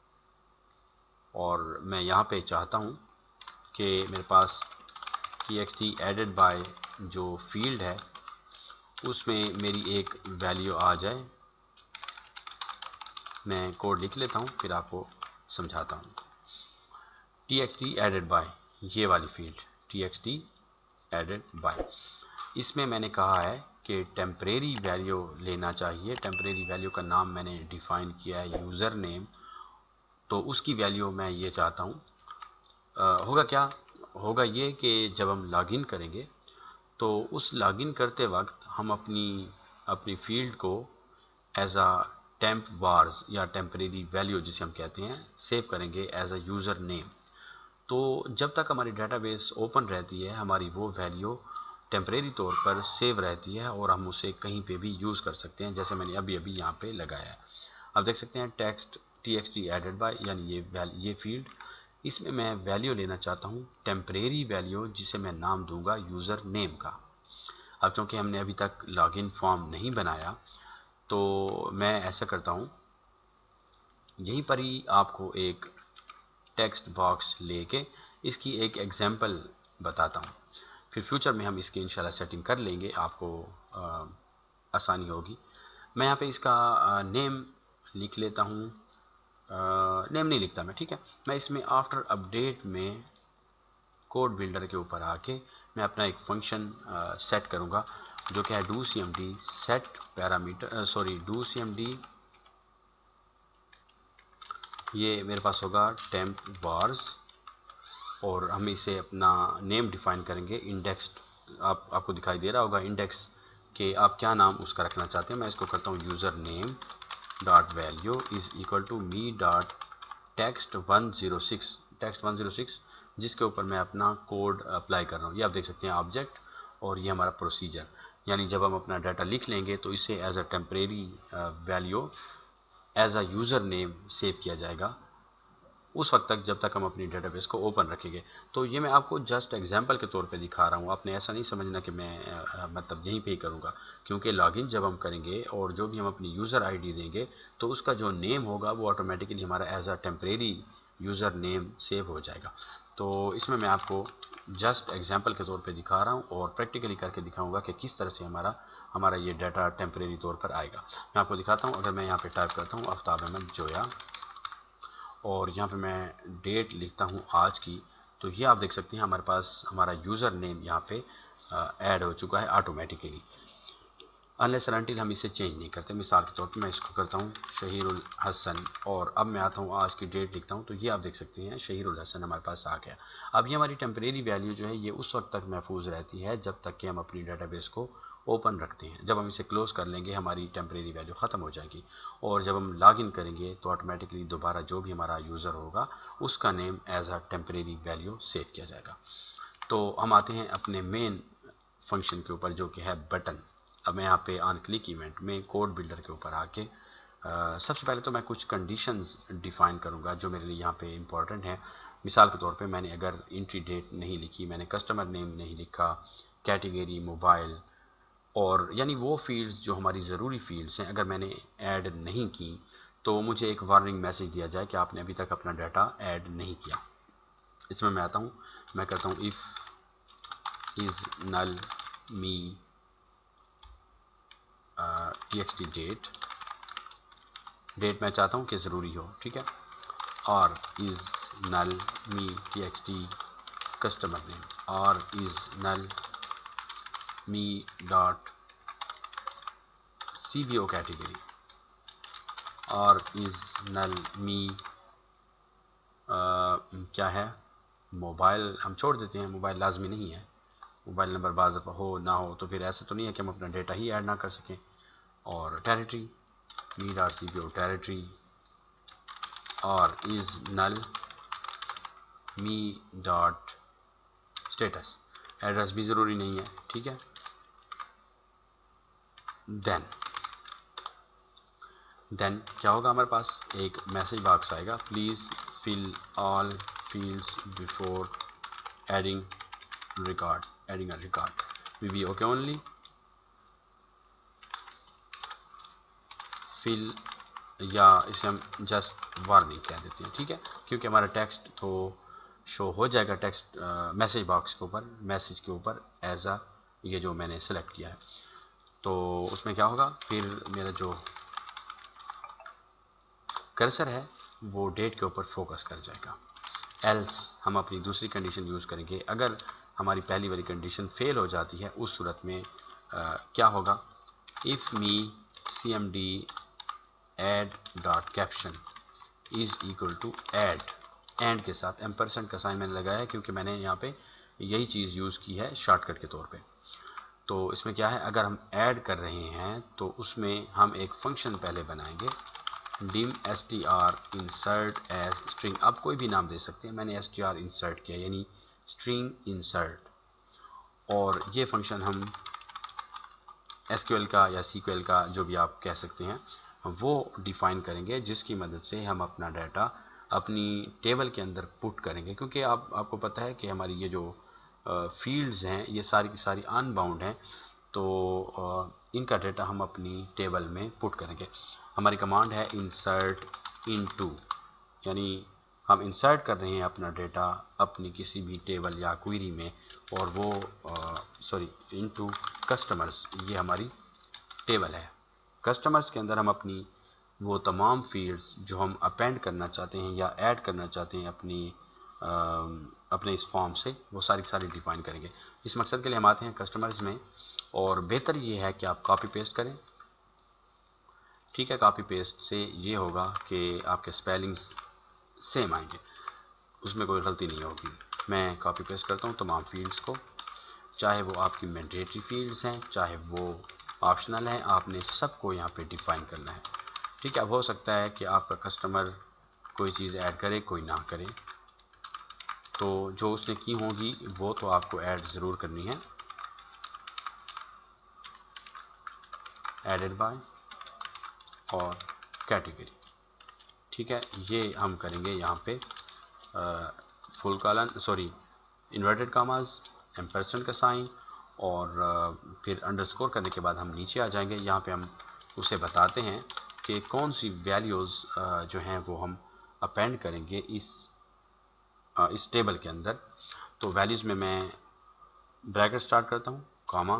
Speaker 1: और मैं यहाँ पे चाहता हूँ कि मेरे पास T X T added by जो फील्ड है उसमें मेरी एक वैल्यू आ जाए। मैं कोड लिख लेता हूँ फिर आपको समझाता हूँ। T X T added by, ये वाली field T X T added by, इसमें मैंने कहा है कि टेम्परेरी वैल्यू लेना चाहिए। टेम्परेरी वैल्यू का नाम मैंने डिफ़ाइन किया है यूज़र नेम, तो उसकी वैल्यू मैं ये चाहता हूँ। होगा क्या, होगा ये कि जब हम लॉगिन करेंगे तो उस लॉगिन करते वक्त हम अपनी अपनी फील्ड को एज अ टेम्प वार्स या टेम्परेरी वैल्यू जिसे हम कहते हैं सेव करेंगे एज अ यूज़र नेम। तो जब तक हमारी डेटाबेस ओपन रहती है हमारी वो वैल्यू टेम्परेरी तौर पर सेव रहती है और हम उसे कहीं पे भी यूज़ कर सकते हैं, जैसे मैंने अभी अभी यहाँ पे लगाया है। अब देख सकते हैं text T X T added by, यानी ये ये फील्ड, इसमें मैं वैल्यू लेना चाहता हूँ टेम्परेरी वैल्यू जिसे मैं नाम दूंगा यूज़र नेम का। अब चूँकि हमने अभी तक लॉगिन फॉर्म नहीं बनाया तो मैं ऐसा करता हूँ, यहीं पर ही आपको एक टेक्स्ट बॉक्स लेके इसकी एक एग्जांपल बताता हूँ, फिर फ्यूचर में हम इसकी इंशाल्लाह सेटिंग कर लेंगे, आपको आ, आसानी होगी। मैं यहाँ पे इसका आ, नेम लिख लेता हूँ, नेम नहीं लिखता मैं, ठीक है। मैं इसमें आफ्टर अपडेट में कोड बिल्डर के ऊपर आके मैं अपना एक फंक्शन सेट करूँगा जो कि है do C M D set parameter, sorry do C M D, ये मेरे पास होगा टेम्प वार्स, और हम इसे अपना नेम डिफाइन करेंगे इंडेक्स। आप आपको दिखाई दे रहा होगा इंडेक्स के आप क्या नाम उसका रखना चाहते हैं। मैं इसको करता हूँ user name dot value is equal to me dot text one zero six, text one zero six जिसके ऊपर मैं अपना कोड अप्लाई कर रहा हूँ। ये आप देख सकते हैं ऑब्जेक्ट, और ये हमारा प्रोसीजर, यानी जब हम अपना डाटा लिख लेंगे तो इसे as a temporary value as a user name save किया जाएगा उस वक्त तक जब तक हम अपनी डेटाबेस को ओपन रखेंगे। तो ये मैं आपको जस्ट एग्जांपल के तौर पे दिखा रहा हूँ, आपने ऐसा नहीं समझना कि मैं आ, मतलब यहीं पे ही करूँगा, क्योंकि लॉगिन जब हम करेंगे और जो भी हम अपनी यूज़र आईडी देंगे तो उसका जो नेम होगा वो ऑटोमेटिकली हमारा as a temporary user name save हो जाएगा। तो इसमें मैं आपको जस्ट एग्जाम्पल के तौर पर दिखा रहा हूँ और प्रैक्टिकली करके दिखाऊँगा कि किस तरह से हमारा हमारा ये डाटा टेम्परेरी तौर पर आएगा। मैं आपको दिखाता हूँ, अगर मैं यहाँ पर टाइप करता हूँ आफ्ताब अहमद जोया और यहाँ पे मैं डेट लिखता हूँ आज की, तो ये आप देख सकते हैं हमारे पास हमारा यूज़र नेम यहाँ पे ऐड हो चुका है ऑटोमेटिकली, अनलेस अनटिल हम इसे चेंज नहीं करते। मिसाल के तौर पे मैं इसको करता हूँ शहीरुल हसन, और अब मैं आता हूँ आज की डेट लिखता हूँ, तो ये आप देख सकते हैं शहीरुल हसन हमारे पास आ गया। अब ये हमारी टेम्परेरी वैल्यू जो है ये उस वक्त तक महफूज रहती है जब तक कि हम अपनी डाटाबेस को ओपन रखते हैं। जब हम इसे क्लोज कर लेंगे हमारी टेम्परेरी वैल्यू ख़त्म हो जाएगी, और जब हम लॉगिन करेंगे तो ऑटोमेटिकली दोबारा जो भी हमारा यूज़र होगा उसका name as a temporary value save किया जाएगा। तो हम आते हैं अपने मेन फंक्शन के ऊपर जो कि है बटन। अब मैं यहाँ पे ऑन क्लिक इवेंट में कोड बिल्डर के ऊपर आके आ, सबसे पहले तो मैं कुछ कंडीशंस डिफ़ाइन करूँगा जो मेरे लिए यहाँ पे इम्पॉर्टेंट है। मिसाल के तौर पे मैंने अगर एंट्री डेट नहीं लिखी, मैंने कस्टमर नेम नहीं लिखा, कैटेगरी मोबाइल, और यानी वो फील्ड्स जो हमारी ज़रूरी फील्ड्स हैं अगर मैंने ऐड नहीं की तो मुझे एक वार्निंग मैसेज दिया जाए कि आपने अभी तक अपना डाटा ऐड नहीं किया। इसमें मैं आता हूँ, मैं करता हूँ if is null me T X T date, date मैं चाहता हूँ कि ज़रूरी हो, ठीक है, और is null me T X T customer name, और is null me dot C B O category, और इज़ नल मी क्या है मोबाइल, हम छोड़ देते हैं, मोबाइल लाजमी नहीं है, मोबाइल नंबर बाज़ हो ना हो तो फिर ऐसा तो नहीं है कि हम अपना डेटा ही ऐड ना कर सकें, और territory me dot C B O territory, और is null me dot status, address भी ज़रूरी नहीं है, ठीक है। देन देन क्या होगा, हमारे पास एक मैसेज बॉक्स आएगा, please fill all fields before adding record adding a record V B okay only fill, या इसे हम जस्ट वार्निंग कह देते हैं, ठीक है, क्योंकि हमारा टेक्स्ट तो शो हो जाएगा टेक्स्ट मैसेज बॉक्स के ऊपर, मैसेज के ऊपर एज अ ये जो मैंने सेलेक्ट किया है। तो उसमें क्या होगा, फिर मेरा जो कर्सर है वो डेट के ऊपर फोकस कर जाएगा। एल्स हम अपनी दूसरी कंडीशन यूज़ करेंगे, अगर हमारी पहली वाली कंडीशन फेल हो जाती है उस सूरत में आ, क्या होगा, if me C M D add dot caption is equal to add, and के साथ एम परसेंट का साइन मैंने लगाया है क्योंकि मैंने यहाँ पे यही चीज़ यूज़ की है शॉर्टकट के तौर पे। तो इसमें क्या है, अगर हम ऐड कर रहे हैं तो उसमें हम एक फंक्शन पहले बनाएंगे, dim str insert as string। आप कोई भी नाम दे सकते हैं, मैंने str insert किया यानी string insert, और ये फंक्शन हम एसक्यूएल का या सीक्यूएल का जो भी आप कह सकते हैं वो डिफाइन करेंगे, जिसकी मदद से हम अपना डाटा अपनी टेबल के अंदर पुट करेंगे। क्योंकि आप आपको पता है कि हमारी ये जो फील्ड्स हैं ये सारी की सारी अनबाउंड हैं, तो आ, इनका डाटा हम अपनी टेबल में पुट करेंगे। हमारी कमांड है इंसर्ट इनटू, यानी हम इंसर्ट कर रहे हैं अपना डेटा अपनी किसी भी टेबल या क्वेरी में, और वो सॉरी इनटू कस्टमर्स, ये हमारी टेबल है। कस्टमर्स के अंदर हम अपनी वो तमाम फील्ड्स जो हम अपेंड करना चाहते हैं या ऐड करना चाहते हैं अपनी आ, अपने इस फॉर्म से, वो सारी सारी डिफाइन करेंगे। इस मकसद के लिए हम आते हैं कस्टमर्स में, और बेहतर ये है कि आप कॉपी पेस्ट करें। ठीक है, कॉपी पेस्ट से ये होगा कि आपके स्पेलिंग्स सेम आएंगे, उसमें कोई गलती नहीं होगी। मैं कॉपी पेस्ट करता हूँ तमाम फील्ड्स को, चाहे वो आपकी मैंडेटरी फील्ड्स हैं चाहे वो ऑप्शनल हैं, आपने सबको यहाँ पे डिफाइन करना है। ठीक है, अब हो सकता है कि आपका कस्टमर कोई चीज़ ऐड करे कोई ना करे, तो जो उसने की होगी वो तो आपको ऐड ज़रूर करनी है। एडेड बाय और कैटेगरी, ठीक है, ये हम करेंगे यहाँ पे full colon sorry inverted commas, ampersand का साइन, और आ, फिर अंडरस्कोर करने के बाद हम नीचे आ जाएंगे। यहाँ पे हम उसे बताते हैं कि कौन सी वैल्यूज़ जो हैं वो हम अपेंड करेंगे इस आ, इस टेबल के अंदर। तो वैल्यूज़ में मैं ब्रैकेट स्टार्ट करता हूँ, कामा,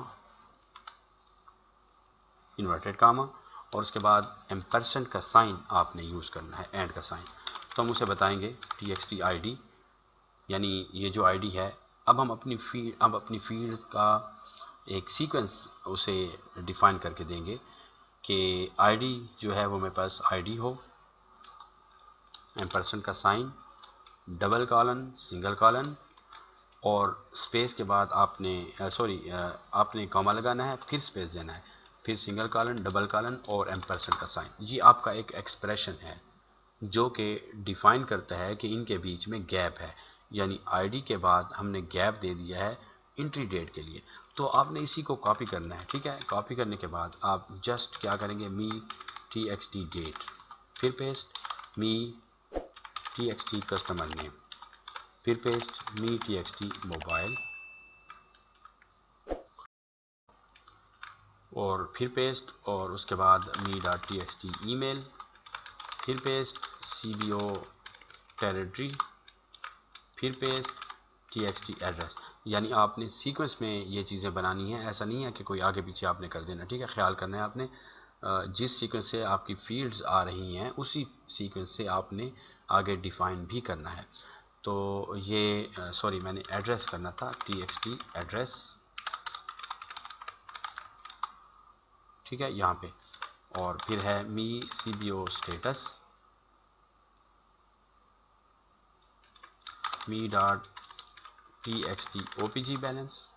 Speaker 1: इन्वर्टेड कामा, और उसके बाद एम्परसेंड का साइन आपने यूज़ करना है, एंड का साइन। तो हम उसे बताएंगे T X T I D, यानी ये जो आईडी है, अब हम अपनी फील्ड अब अपनी फील्ड का एक सीक्वेंस उसे डिफाइन करके देंगे कि आईडी जो है वो मेरे पास आईडी हो, एम्परसेंड का sign, double colon, single colon, और स्पेस के बाद आपने सॉरी आपने कॉमा लगाना है, फिर स्पेस देना है, फिर सिंगल कॉलन, डबल कॉलन और एम्परसेंड का साइन। ये आपका एक एक्सप्रेशन है जो कि डिफाइन करता है कि इनके बीच में गैप है, यानी आईडी के बाद हमने गैप दे दिया है एंट्री डेट के लिए। तो आपने इसी को कॉपी करना है। ठीक है, कॉपी करने के बाद आप जस्ट क्या करेंगे, me T X T date, फिर paste me T X T customer name, फिर paste me T X T mobile, और फिर पेस्ट, और उसके बाद me dot T X T email, फिर paste C B O territory, फिर paste T X T address. यानी आपने सीक्वेंस में ये चीज़ें बनानी है, ऐसा नहीं है कि कोई आगे पीछे आपने कर देना। ठीक है, ख्याल करना है आपने, जिस सीक्वेंस से आपकी फील्ड्स आ रही हैं उसी सीक्वेंस से आपने आगे डिफाइन भी करना है। तो ये सॉरी मैंने एड्रेस करना था, टी एक्स टी एड्रेस, ठीक है यहाँ पे, और फिर है me C B O status, me dot T X T O P G balance.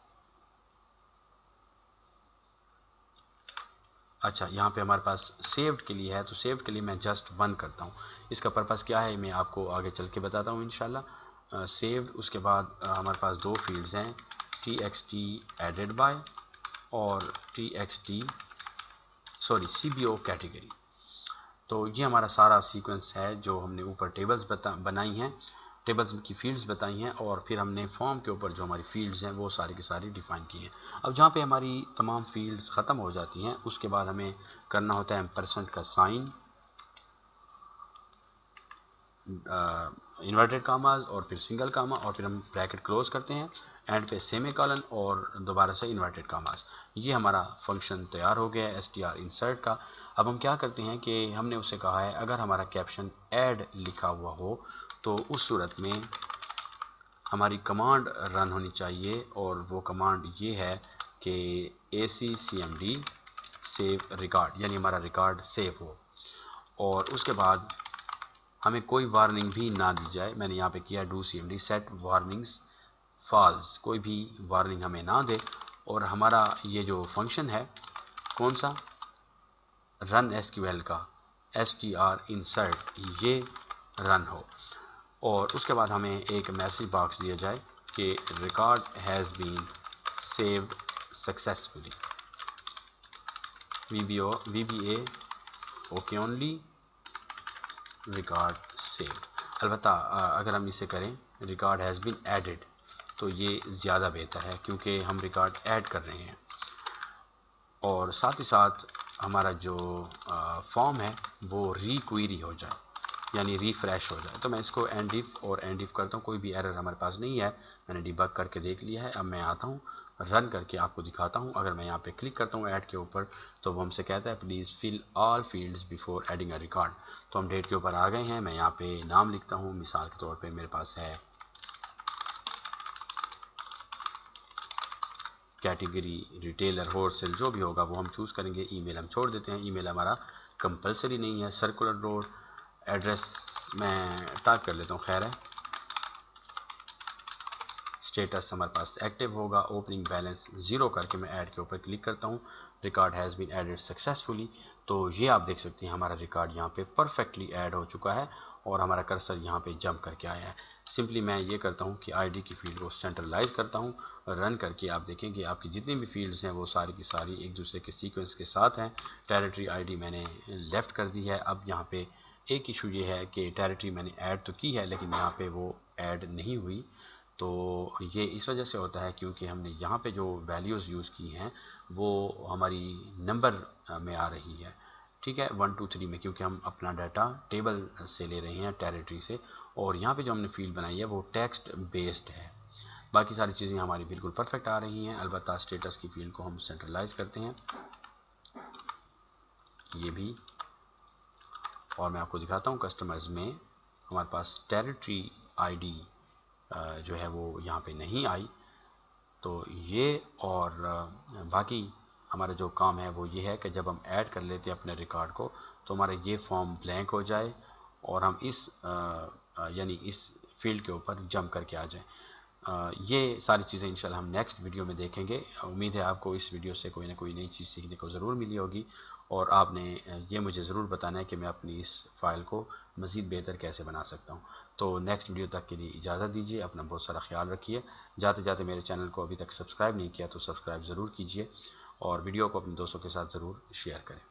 Speaker 1: अच्छा, यहाँ पे हमारे पास सेव्ड के लिए है, तो सेव्ड के लिए मैं जस्ट वन करता हूँ। इसका पर्पस क्या है मैं आपको आगे चल के बताता हूँ इंशाल्लाह। सेव्ड, उसके बाद आ, हमारे पास दो फील्ड्स हैं, T X T added by और T X T sorry C B O category. तो ये हमारा सारा सीक्वेंस है जो हमने ऊपर टेबल्स बता बनाई हैं, टेबल्स की फील्ड्स बताई हैं, और फिर हमने फॉर्म के ऊपर जो हमारी फील्ड्स हैं वो सारी की सारी डिफाइन की हैं। अब जहाँ पे हमारी तमाम फील्ड्स ख़त्म हो जाती हैं उसके बाद हमें करना होता है एम्परसेंड का साइन, इन्वर्टेड कामाज और फिर सिंगल कामा, और फिर हम ब्रैकेट क्लोज करते हैं, एंड पे सेमी कॉलन और दोबारा से इन्वर्टेड कामाज। ये हमारा फंक्शन तैयार हो गया है एस टी आर इंसर्ट का। अब हम क्या करते हैं कि हमने उसे कहा है अगर हमारा कैप्शन ऐड लिखा हुआ हो तो उस सूरत में हमारी कमांड रन होनी चाहिए, और वो कमांड ये है कि A C C M D save record, यानी हमारा रिकॉर्ड सेव हो, और उसके बाद हमें कोई वार्निंग भी ना दी जाए। मैंने यहाँ पे किया do C M D set warnings false, कोई भी वार्निंग हमें ना दे, और हमारा ये जो फंक्शन है कौन सा, रन एसक्यूएल का एस टी आर इंसर्ट, ये रन हो। और उसके बाद हमें एक मैसेज बॉक्स दिया जाए कि record has been saved successfully, V B O V B A okay only, record saved. अलबत्ता अगर हम इसे करें रिकॉर्ड हैज़ बीन एडेड तो ये ज़्यादा बेहतर है क्योंकि हम रिकॉर्ड ऐड कर रहे हैं। और साथ ही साथ हमारा जो फॉर्म है वो रिक्वेरी हो जाए, यानी रिफ़्रेश हो जाए। तो मैं इसको एंड इफ और एंड इफ करता हूँ, कोई भी एरर हमारे पास नहीं है, मैंने डिबग करके देख लिया है। अब मैं आता हूँ रन करके आपको दिखाता हूँ। अगर मैं यहाँ पे क्लिक करता हूँ ऐड के ऊपर तो वो हमसे कहता है please fill all fields before adding a record. तो हम डेट के ऊपर आ गए हैं। मैं यहाँ पे नाम लिखता हूँ, मिसाल के तौर पे मेरे पास है कैटेगरी, रिटेलर, होलसेल, जो भी होगा वो हम चूज़ करेंगे। ईमेल हम छोड़ देते हैं, ईमेल हमारा कंपलसरी नहीं है। सर्कुलर रोड, एड्रेस मैं टाइप कर लेता हूँ, खैर है। स्टेटस हमारे पास एक्टिव होगा। ओपनिंग बैलेंस ज़ीरो करके मैं ऐड के ऊपर क्लिक करता हूँ। Record has been added successfully. तो ये आप देख सकते हैं हमारा रिकॉर्ड यहाँ पे परफेक्टली ऐड हो चुका है और हमारा कर्सर यहाँ पे जंप करके आया है। सिंपली मैं ये करता हूँ कि आईडी की फील्ड को सेंट्रलाइज करता हूँ। रन करके आप देखें कि आपकी जितनी भी फील्ड्स हैं वो सारी की सारी एक दूसरे के सीक्वेंस के साथ हैं। टेरिटरी आईडी मैंने लेफ़्ट कर दी है। अब यहाँ पे एक इशू ये है कि टेरिटरी मैंने ऐड तो की है लेकिन यहाँ पे वो ऐड नहीं हुई। तो ये इस वजह से होता है क्योंकि हमने यहाँ पे जो वैल्यूज़ यूज़ की हैं वो हमारी नंबर में आ रही है, ठीक है, वन टू थ्री में, क्योंकि हम अपना डाटा टेबल से ले रहे हैं, टेरिटरी से। और यहाँ पे जो हमने फील्ड बनाई है वो टेक्स्ट बेस्ड है। बाकी सारी चीज़ें हमारी बिल्कुल परफेक्ट आ रही हैं। अलबत्ता स्टेटस की फील्ड को हम सेंट्रलाइज करते हैं, ये भी। और मैं आपको दिखाता हूँ कस्टमर्स में हमारे पास टेरिटरी आईडी जो है वो यहाँ पे नहीं आई। तो ये और बाकी हमारा जो काम है वो ये है कि जब हम ऐड कर लेते हैं अपने रिकॉर्ड को तो हमारा ये फॉर्म ब्लैंक हो जाए और हम इस यानी इस फील्ड के ऊपर जंप करके आ जाएं। आ, ये सारी चीज़ें इंशाल्लाह हम नेक्स्ट वीडियो में देखेंगे। उम्मीद है आपको इस वीडियो से कोई ना कोई नई चीज़ सीखने को ज़रूर मिली होगी और आपने ये मुझे ज़रूर बताना है कि मैं अपनी इस फाइल को मज़ीद बेहतर कैसे बना सकता हूँ। तो नेक्स्ट वीडियो तक के लिए इजाज़त दीजिए। अपना बहुत सारा ख्याल रखिए। जाते जाते मेरे चैनल को अभी तक सब्सक्राइब नहीं किया तो सब्सक्राइब ज़रूर कीजिए और वीडियो को अपने दोस्तों के साथ ज़रूर शेयर करें।